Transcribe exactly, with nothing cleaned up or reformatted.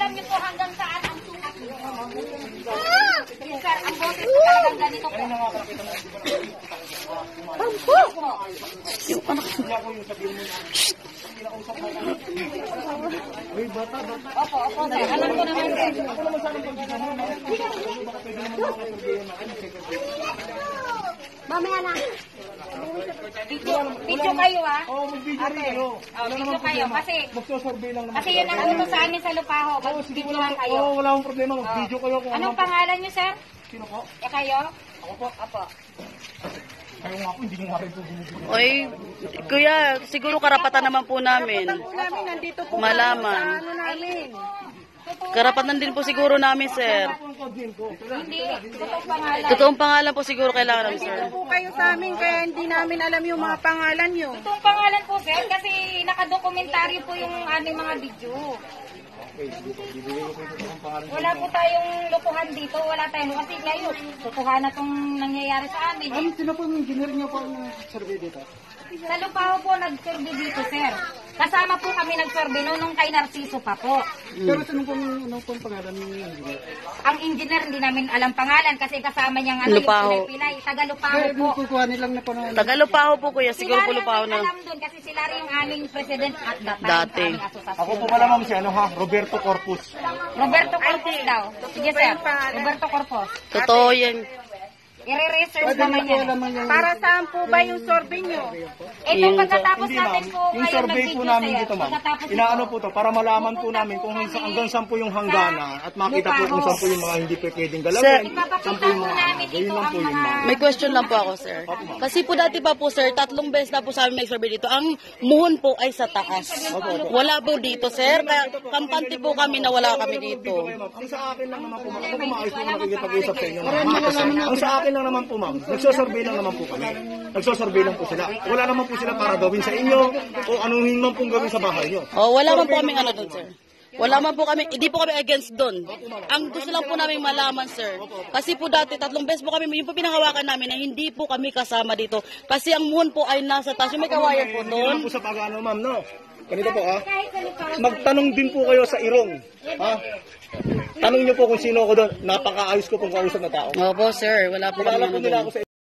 alam niyo po hanggang saan ang sukat niyo. Sir, ang boses po talagang ganito po. Tampo! Yung anak niya. Opo, opo, sir. Alam ko naman, sir. Mamaya na. Video, video kayo, ha? Oo, mag-video rin kayo. Oh, video kayo. Kasi, Magsosurvey lang naman. kasi yun ang utos sa amin sa Lupaho. Mag-videohan kayo. Oo, wala akong problema. Mag-video kayo. Kung Anong pangalan niyo, sir? Sino po? E kayo? Ako po. Opo. Kayo nga po, hindi ko nga rin po binibigyan. Oy, kuya, siguro karapatan naman po namin. Namin nandito po Malaman. ano namin. Karapatan din po siguro namin, sir. Hindi. Totoong pangalan. Totoong pangalan po siguro kailangan namin, sir. Po kayo sa amin kaya hindi namin alam yung mga pangalan nyo. Totoong pangalan po, sir. Kasi nakadokumentaryo po yung aming mga video. Wala po tayong lukuhan dito. Wala tayong kasi ngayon. Lukuhan na itong nangyayari sa amin. Ano, sino po yung engineer niyo po yung survey dito? Sa Lupaho po nag-survey dito, sir. Kasama po kami nag-survey noon nung kay Narciso pa po. Pero sino po yung ano po ang pangalan ng engineer? Ang engineer hindi namin alam pangalan kasi kasama niyang ano, Lupaho. yung Pilay. Taga Lupaho Pero po. kukuha nilang na po na. Tagalupaho po, kuya. Siguro po Sila Lupaho lang na. alam doon kasi sila rin yung aming president at that time. Dati. sa aming asosasyon. Ako po pala ma'am si ano ha, Roberto Corpus. Roberto Corpus daw. Sige, sir. Roberto Corpus. Totoo yan. I-research Pwede naman niyo po yan. naman yung... Para saan po ba yung survey nyo? Ito Yung- pagkatapos Hindi natin ma'am, po yung ngayon survey po nag-video, namin sir. dito ma'am, Pagkatapos inaano ito, po to para malaman po pupunta namin po kung kami sa- hanggang saan po yung hanggana at makita po kung saan po yung mga hindi po pwedeng Sir, galawin. Saan Ipapakita po po yung mga... namin Ganyan ito lang ang po yun mga... ma'am. May question lang po ako, sir. Kasi po dati pa po, sir, tatlong beses na po sa amin may survey dito. Ang muhon po ay sa taas. Wala po dito, sir. Kaya kampante po kami na wala kami dito. Ang sa akin lang naman po ma'am, ako po maayos po nakikipag-usap sa inyo. Ang sa akin lang naman po ma'am, nagsosurvey lang naman po kami. Nagsosurvey lang po sila. Wala naman po sila para gawin sa inyo o anuhin man pong gawin sa bahay nyo. Oh, wala man po kaming ano doon, sir. Wala man po kami, hindi po kami against doon. Ang gusto lang po namin malaman, sir. Kasi po dati, tatlong beses po kami, yung po pinangawakan namin na hindi po kami kasama dito. Kasi ang muhon po ay nasa taas. Yung may kawayan po Hindi naman doon. po sa pag-ano ma'am, no? Ganito po ah. Magtanong din po kayo sa Irong. Ha? Tanong niyo po kung sino ako doon. Napakaayos ko pong kausap na tao. Opo, sir. Wala po kami Kilala ano po nila doon. ako sa